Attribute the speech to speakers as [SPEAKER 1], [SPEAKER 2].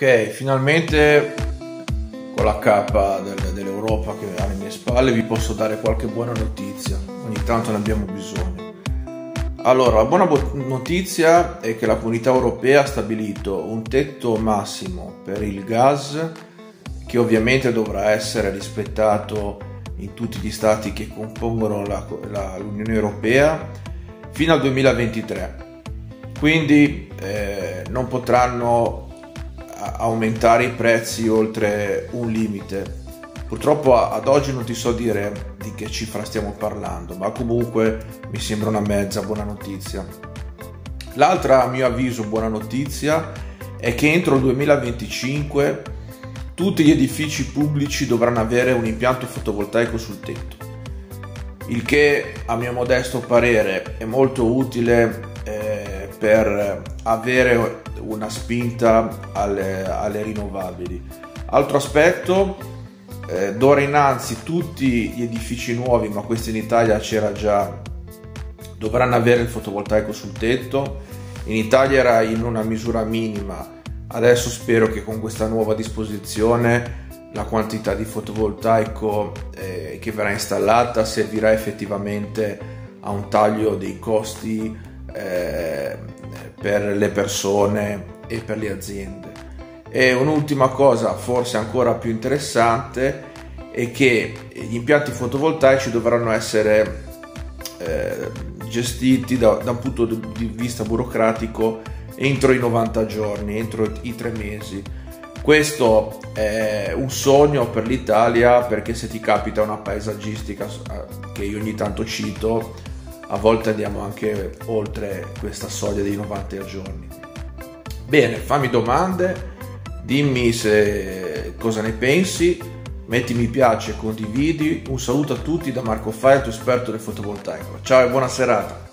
[SPEAKER 1] Ok, finalmente con la cappa dell'Europa che alle mie spalle vi posso dare qualche buona notizia, ogni tanto ne abbiamo bisogno. Allora, la buona notizia è che la Comunità Europea ha stabilito un tetto massimo per il gas che ovviamente dovrà essere rispettato in tutti gli stati che compongono l'Unione Europea fino al 2023. Quindi non potranno aumentare i prezzi oltre un limite. Purtroppo ad oggi non ti so dire di che cifra stiamo parlando, ma comunque mi sembra una mezza buona notizia. L'altra, a mio avviso, buona notizia è che entro il 2025 tutti gli edifici pubblici dovranno avere un impianto fotovoltaico sul tetto, il che a mio modesto parere è molto utile per avere una spinta alle rinnovabili. Altro aspetto, d'ora innanzi tutti gli edifici nuovi, ma questo in Italia c'era già, dovranno avere il fotovoltaico sul tetto. In Italia era in una misura minima, adesso spero che con questa nuova disposizione la quantità di fotovoltaico che verrà installata servirà effettivamente a un taglio dei costi per le persone e per le aziende. E un'ultima cosa forse ancora più interessante è che gli impianti fotovoltaici dovranno essere gestiti da un punto di vista burocratico entro i 90 giorni, entro i 3 mesi. Questo è un sogno per l'Italia, perché se ti capita una paesaggistica che io ogni tanto cito, a volte andiamo anche oltre questa soglia dei 90 giorni. Bene, fammi domande, dimmi cosa ne pensi, metti mi piace, condividi. Un saluto a tutti da Marco Fai, il tuo esperto del fotovoltaico. Ciao e buona serata.